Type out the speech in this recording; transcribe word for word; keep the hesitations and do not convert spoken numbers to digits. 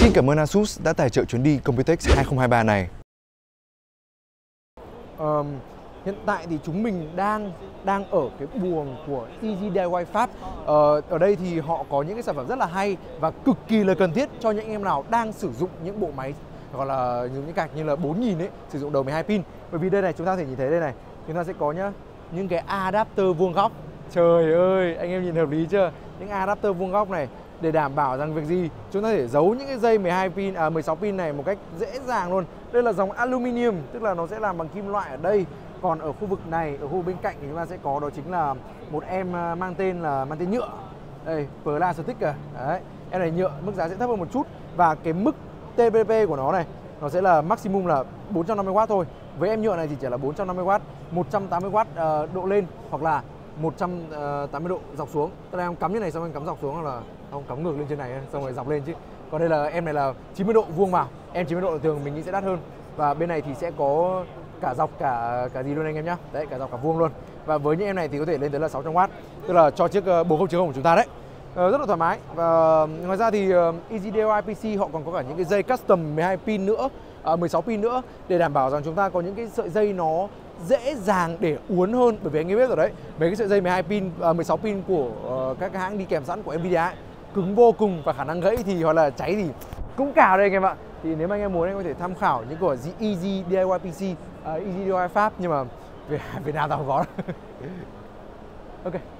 Xin cảm ơn Asus đã tài trợ chuyến đi Computex hai không hai ba này. Um, hiện tại thì chúng mình đang đang ở cái buồng của Easy đê i goái Pháp. Ờ, ở đây thì họ có những cái sản phẩm rất là hay và cực kỳ là cần thiết cho những em nào đang sử dụng những bộ máy gọi là những cái card như là bốn nghìn ấy, sử dụng đầu mười hai pin. Bởi vì đây này, chúng ta có thể nhìn thấy đây này, chúng ta sẽ có nhá những cái adapter vuông góc. Trời ơi, anh em nhìn hợp lý chưa? Những adapter vuông góc này để đảm bảo rằng việc gì chúng ta có thể giấu những cái dây mười hai pin à mười sáu pin này một cách dễ dàng luôn. Đây là dòng aluminium, tức là nó sẽ làm bằng kim loại ở đây. Còn ở khu vực này, ở khu vực bên cạnh thì chúng ta sẽ có đó chính là một em mang tên là mang tên nhựa. Đây, plastic à. Đấy, em này nhựa, mức giá sẽ thấp hơn một chút và cái mức tê pê pê của nó này nó sẽ là maximum là bốn trăm năm mươi oát thôi. Với em nhựa này thì chỉ là bốn trăm năm mươi oát, một trăm tám mươi oát uh, độ lên hoặc là một trăm tám mươi độ dọc xuống. Tức là em cắm như này xong em cắm dọc xuống hoặc là không cắm ngược lên trên này xong rồi dọc lên chứ. Còn đây là em này là chín mươi độ vuông vào. Em chín mươi độ thường mình nghĩ sẽ đắt hơn. Và bên này thì sẽ có cả dọc cả cả gì luôn anh em nhá. Đấy, cả dọc cả vuông luôn. Và với những em này thì có thể lên tới là sáu trăm oát, tức là cho chiếc bốn không chín không của chúng ta đấy. Ờ, rất là thoải mái. Và ngoài ra thì uh, Easy đê i goái pê xê họ còn có cả những cái dây custom mười hai pin nữa, uh, mười sáu pin nữa để đảm bảo rằng chúng ta có những cái sợi dây nó dễ dàng để uốn hơn. Bởi vì anh em biết rồi đấy, mấy cái sợi dây mười hai pin, uh, mười sáu pin của uh, các hãng đi kèm sẵn của Nvidia ấy, cứng vô cùng và khả năng gãy thì hoặc là cháy thì cũng cao đây anh em ạ. Thì nếu mà anh em muốn anh có thể tham khảo những của Easy đê i goái pê xê, uh, Easy đê i goái Pháp, nhưng mà về Việt Nam tao không có. Ok.